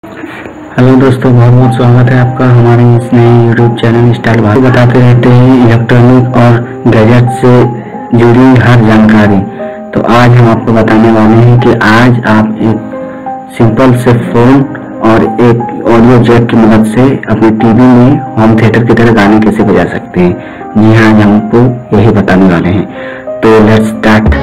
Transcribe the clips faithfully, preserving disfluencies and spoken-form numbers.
Hello दोस्तों, बहुत बहुत स्वागत है आपका हमारे इस नए यूट्यूब चैनल स्टाइल भाई बताते रहते हैं इलेक्ट्रॉनिक और गैजेट से जुड़ी हर जानकारी। तो आज हम आपको बताने वाले हैं कि आज आप एक सिंपल से फ़ोन और एक ऑडियो जैक की मदद से अपने टीवी में होम थिएटर की तरह गाने कैसे बजा सकते हैं। जी हाँ, आज हमको यही बताने वाले हैं। तो लेट्स स्टार्ट।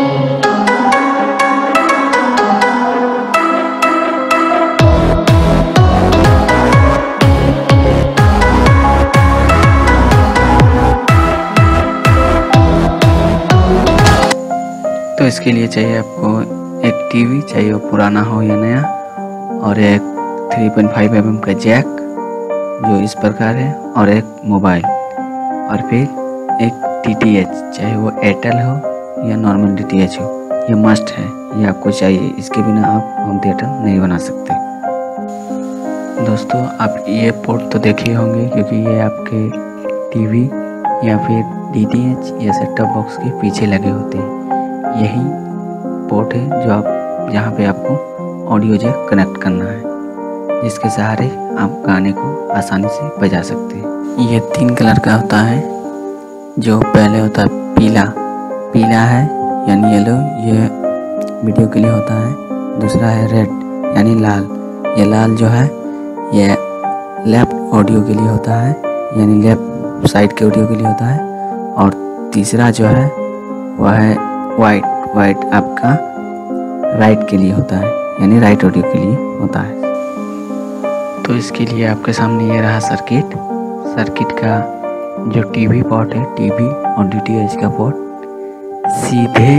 तो इसके लिए चाहिए आपको एक टीवी, चाहिए वो पुराना हो या नया, और एक three point five M M का जैक जो इस प्रकार है, और एक मोबाइल, और फिर एक डी टी एच, चाहे वो एयरटेल हो या नॉर्मल डी टी एच हो। ये मस्ट है, ये आपको चाहिए। इसके बिना आप होम थिएटर नहीं बना सकते। दोस्तों, आप ये पोर्ट तो देखे होंगे क्योंकि ये आपके टीवी या फिर डी टी एच या सेट टॉप बॉक्स के पीछे लगे होते हैं। यही पोर्ट है जो आप जहाँ पे आपको ऑडियो जैक कनेक्ट करना है, जिसके सहारे आप गाने को आसानी से बजा सकते हैं। ये तीन कलर का होता है। जो पहले होता है पीला, पीला है यानी येलो, ये वीडियो के लिए होता है। दूसरा है रेड यानी लाल, ये लाल जो है ये लेफ्ट ऑडियो के लिए होता है, यानी लेफ्ट साइड के ऑडियो के लिए होता है। और तीसरा जो है वह है वाइट, वाइट आपका राइट के लिए होता है, यानी राइट ऑडियो के लिए होता है। तो इसके लिए आपके सामने ये रहा सर्किट। सर्किट का जो टीवी पोर्ट है, टीवी और डी टी एच का पोर्ट, सीधे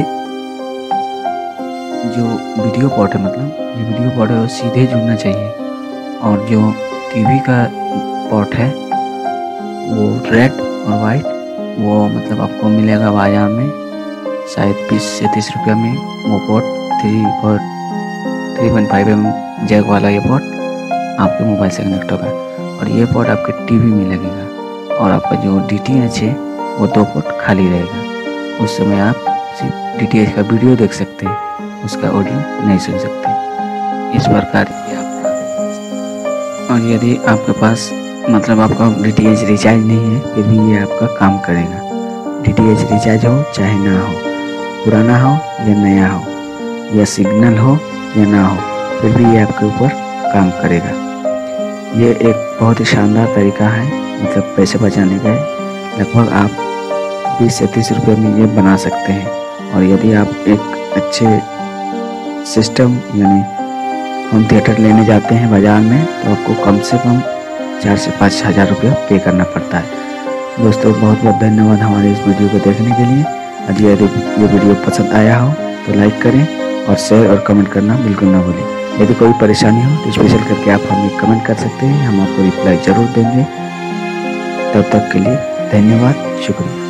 जो वीडियो पोर्ट है, मतलब जो वीडियो पोर्ट है वो सीधे जुड़ना चाहिए। और जो टीवी का पोर्ट है वो रेड और वाइट, वो मतलब आपको मिलेगा बाजार में शायद बीस से तीस रुपया में। वो पोर्ट थ्री और three point five M jack वाला ये पोर्ट आपके मोबाइल से कनेक्ट होगा, और ये पोर्ट आपके टीवी में लगेगा। और आपका जो डी टी एच है वो दो पोर्ट खाली रहेगा। उस समय आप सिर्फ डी टी एच का वीडियो देख सकते हैं, उसका ऑडियो नहीं सुन सकते। इस प्रकार ये आपका। और यदि आपके पास मतलब आपका डी टी एच रिचार्ज नहीं है, फिर भी ये आपका काम करेगा। डी टी एच रिचार्ज हो चाहे ना हो, पुराना हो या नया हो, या सिग्नल हो या ना हो, फिर भी ये आपके ऊपर काम करेगा। ये एक बहुत ही शानदार तरीका है, मतलब पैसे बचाने का है। लगभग आप बीस से तीस रुपये में ये बना सकते हैं। और यदि आप एक अच्छे सिस्टम यानी होम थिएटर लेने जाते हैं बाज़ार में, तो आपको कम से कम चार से पाँच हज़ार रुपया पे करना पड़ता है। दोस्तों, बहुत बहुत धन्यवाद हमारे इस वीडियो को देखने के लिए। यदि ये वीडियो पसंद आया हो तो लाइक करें और शेयर और कमेंट करना बिल्कुल ना भूलें। यदि कोई परेशानी हो तो स्पेशल करके आप हमें कमेंट कर सकते हैं, हम आपको रिप्लाई ज़रूर देंगे। तब तक के लिए धन्यवाद, शुक्रिया।